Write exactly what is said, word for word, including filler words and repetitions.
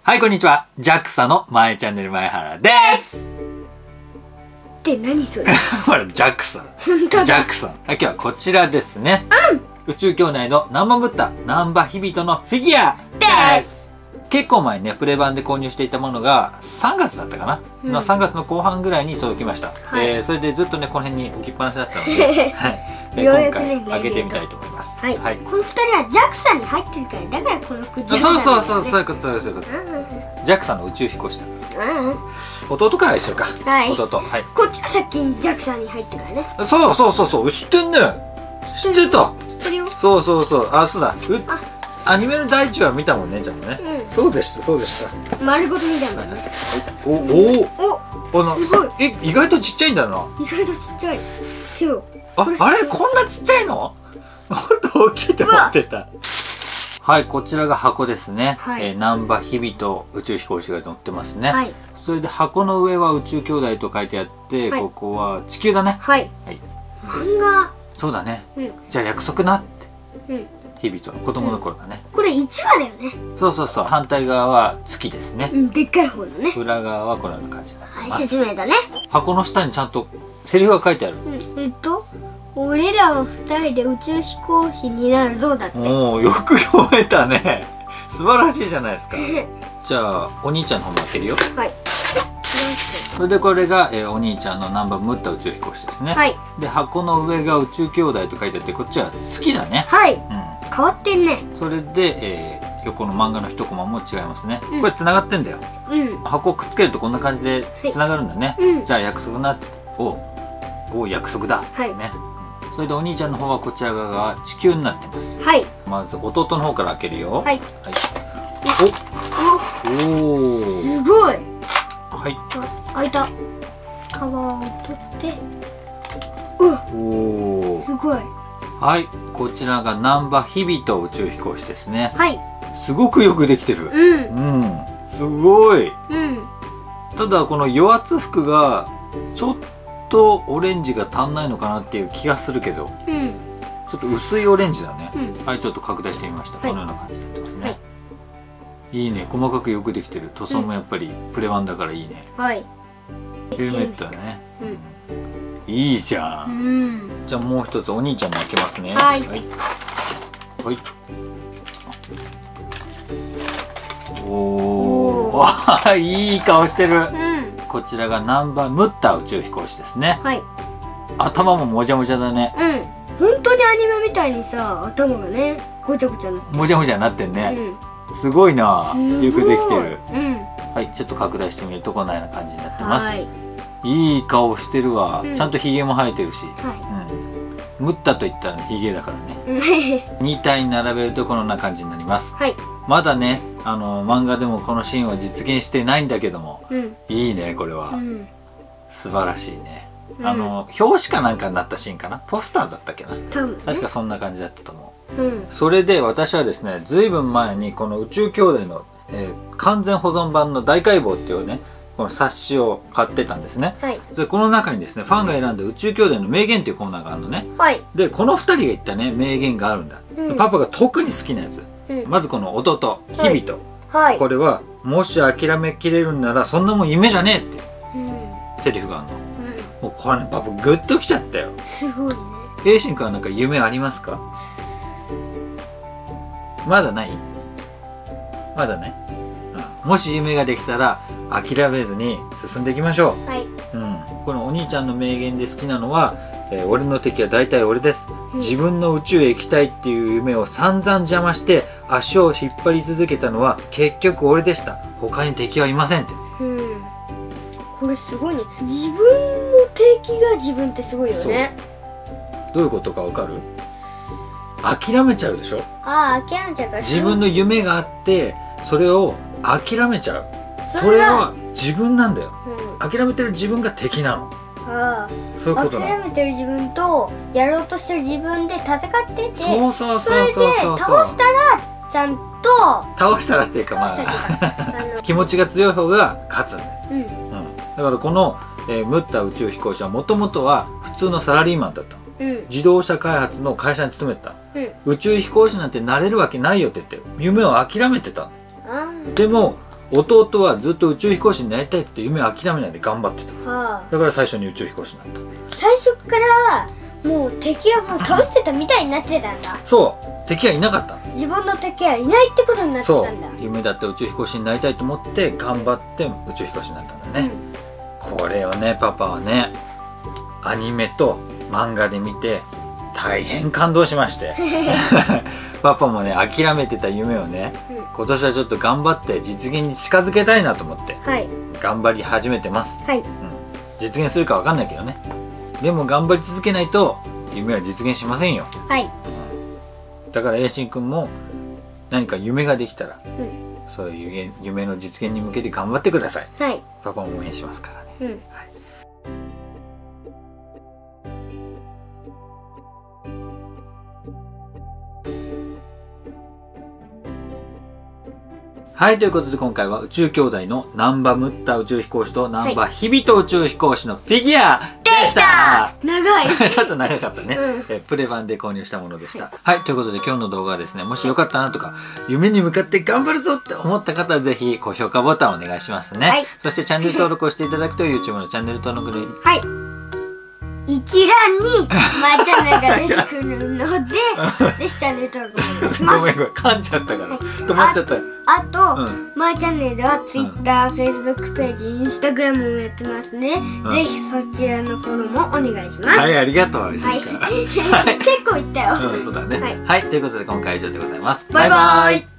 はい、こんにちは。ジャクサ のまえチャンネル前原です。 って何それほら、ジャクサ。ジャクサ。今日はこちらですね。うん、宇宙兄弟のナンバムッタ、ナンバヒビトのフィギュアです。結構前にね、プレ版で購入していたものがさんがつだったかな、うん、のさんがつの後半ぐらいに届きました。はい、えー、それでずっとね、この辺に置きっぱなしだったので、はい。今回開けてみたいと思います。 はい。はい、このふたりはジャクサに入ってるから、だからこの服。 そうそうそう、そういうこと、そういうこと。ジャクサの宇宙飛行士だ。うん。弟からでしょうか。はい。弟。はい。 こっちが先にジャクサに入ってからね。 そうそうそうそう、知ってんね。知ってた。 知ってるよ。 そうそうそう、あ、そうだ。アニメの第一話見たもんね、ちゃんとね。うん。そうでした、そうでした。 丸ごと見たもんね。 おお。お。すごい。え、意外とちっちゃいんだな。 意外とちっちゃい。今日。 あ、あれこんなちっちゃいの？もっと大きいと思ってた。はい、こちらが箱ですね。はい、えー、ナンバヒビト宇宙飛行士が乗ってますね。はい、それで箱の上は宇宙兄弟と書いてあって、はい、ここは地球だね。はい。はい、 漫画。 そうだね。うん、じゃあ約束なって。うん。ヒビトの子供の頃だね。 うん、これいちわだよね。 そうそうそう。反対側は月ですね。 うん、でっかい方だね。 裏側はこのような感じになってます。 はい、説明だね。 箱の下にちゃんとセリフが書いてある。 うん、えっと。俺らは二人で宇宙飛行士になるぞだって。 おお、よく読めたね。素晴らしいじゃないですか。じゃあお兄ちゃんの方も開けるよ。はい。それでこれが、えー、お兄ちゃんのナンバムッタ宇宙飛行士ですね。はい。で箱の上が宇宙兄弟と書いてあって、こっちは月だね。はい。うん。 変わってんね。 それで、えー、横の漫画の一コマも違いますね。うん、これ繋がってんだよ。うん。箱をくっつけるとこんな感じで繋がるんだね。はい、うん、じゃあ約束なって。おお、約束だ。はい。ね。それでお兄ちゃんの方はこちら側が地球になってます。はい。まず弟の方から開けるよ。はい。はい、おおお、 すごい。 はい。 開いた。皮を取って。おお。すごい。 はい。こちらがナンバヒビト宇宙飛行士ですね。はい。すごくよくできてる。うん。うん。すごい。うん。ただこの余圧服がちょっととオレンジが足んないのかなっていう気がするけど、うん、ちょっと薄いオレンジだね。うん、はい、ちょっと拡大してみました。はい、このような感じになってますね。はい、いいね、細かくよくできてる。塗装もやっぱりプレワンだからいいね。はい。ヘルメットだね。うん、いいじゃん。うん、じゃあもう一つお兄ちゃんも開けますね。はい。はい。はい、おお、わいい顔してる。うん、こちらがナンバムッタ宇宙飛行士ですね。はい。頭ももじゃもじゃだね。 うん。本当にアニメみたいにさ、頭がね、ごちゃごちゃなって。 もじゃもじゃなってんね。うん、すごいな。よくできてる。うん。はい、ちょっと拡大してみるとこんなような感じになってます。はい。いい顔してるわ。うん、ちゃんとヒゲも生えてるし。はい。うん。ムッタといったらね、ヒゲだからね。に体並べるとこのような感じになります。はい。まだね、あの漫画でもこのシーンは実現してないんだけども、うん、いいねこれは、うん、素晴らしいね。うん、あの表紙かなんかになったシーンかな、ポスターだったっけな、多分ね、確かそんな感じだったと思う。うん、それで私はですね、ずいぶん前にこの宇宙兄弟の、えー、完全保存版の大解剖っていうね、この冊子を買ってたんですね。はい、でこの中にですね、ファンが選んだ宇宙兄弟の名言っていうコーナーがあるのね。はい、でこのふたりが言ったね名言があるんだ。うん、パパが特に好きなやつ。まずこの弟ヒビト、はい、これはもし諦めきれるんならそんなもん夢じゃねえって、うん、セリフがあるの。うん、もうこれね、パパグッときちゃったよ。すごいね。エイシン君はなんか夢ありますか？まだない？まだない、うん、もし夢ができたら諦めずに進んでいきましょう。はい、うん、このお兄ちゃんの名言で好きなのは、えー、俺の敵は大体俺です、うん、自分の宇宙へ行きたいっていう夢を散々邪魔して足を引っ張り続けたのは結局俺でした、他に敵はいませんって。うん、 これすごいね。自分の敵が自分ってすごいよね。 どういうことかわかる？諦めちゃうでしょ。 ああ、諦めちゃうから。 自分の夢があってそれを諦めちゃう。それは自分なんだよ。うん、諦めてる自分が敵なの。ああ、そういうことなの。諦めてる自分とやろうとしてる自分で戦ってて、 そうそうそうそうそう、 それで倒したらちゃんと倒したらっていうか、まあ気持ちが強い方が勝つんだよ。うん、うん、だからこの、えー、ムッタ宇宙飛行士はもともとは普通のサラリーマンだったの。うん、自動車開発の会社に勤めてた。うん、宇宙飛行士なんてなれるわけないよって言って夢を諦めてた。でも弟はずっと宇宙飛行士になりたいって夢を諦めないで頑張ってた、はあ、だから最初に宇宙飛行士になった。 最初からもう敵はもう倒してたみたいになってたんだ。 そう敵はいなかった、 自分の敵はいないってことになってたんだ。 そう夢だって宇宙飛行士になりたいと思って頑張って宇宙飛行士になったんだね、うん、これをねパパはねアニメと漫画で見て大変感動しましてパパもね諦めてた夢をね、うん、今年はちょっと頑張って実現に近づけたいなと思って、はい、頑張り始めてます、はい、うん、実現するかわかんないけどね。でも頑張り続けないと夢は実現しませんよ、はい、うん、だから栄新くんも何か夢ができたら、うん、そういう夢の実現に向けて頑張ってください、はい、パパも応援しますからね、うん、はい。はい、ということで今回は宇宙兄弟の南波ムッタ宇宙飛行士と南波日々と宇宙飛行士のフィギュアでした。 長いちょっと長かったね、うん、えプレ版で購入したものでした。はい、ということで今日の動画はですね、もしよかったなとか夢に向かって頑張るぞって思った方はぜひ高評価ボタンをお願いしますね、はい、そしてチャンネル登録をしていただくと YouTube のチャンネル登録にはい一覧にマイチャンネルが出てくるのでぜひチャンネル登録お願いします。 ごめんごめん噛んじゃったから、はい、止まっちゃった。 あと、うん、マイチャンネルでは Twitter、Facebook ページ、Instagram もやってますね、うん、ぜひそちらのフォローもお願いします。 はい、ありがとう。はい、結構いったよ、 うん、そうだね、はい、はい、ということで今回は以上でございます。 バイバイ。